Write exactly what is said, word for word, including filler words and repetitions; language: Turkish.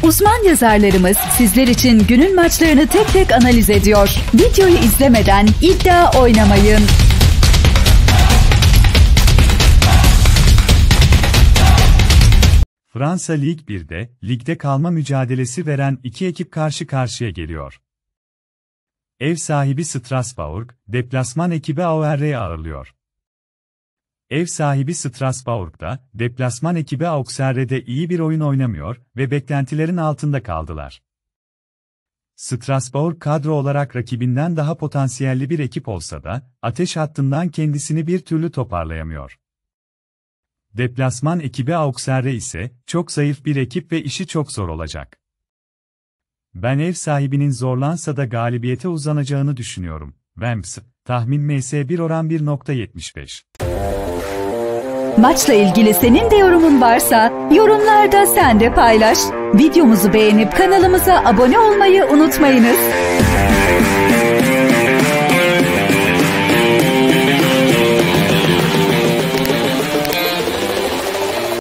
Uzman yazarlarımız sizler için günün maçlarını tek tek analiz ediyor. Videoyu izlemeden iddia oynamayın. Fransa Lig bir'de, ligde kalma mücadelesi veren iki ekip karşı karşıya geliyor. Ev sahibi Strasbourg, deplasman ekibi Auxerre'yi ağırlıyor. Ev sahibi Strasbourg'da, deplasman ekibi Auxerre'de iyi bir oyun oynamıyor ve beklentilerin altında kaldılar. Strasbourg kadro olarak rakibinden daha potansiyelli bir ekip olsa da, ateş hattından kendisini bir türlü toparlayamıyor. Deplasman ekibi Auxerre ise, çok zayıf bir ekip ve işi çok zor olacak. Ben ev sahibinin zorlansa da galibiyete uzanacağını düşünüyorum. Vamps, tahmin M S bir oran bir nokta yetmiş beş. Maçla ilgili senin de yorumun varsa, yorumlarda sen de paylaş. Videomuzu beğenip kanalımıza abone olmayı unutmayınız.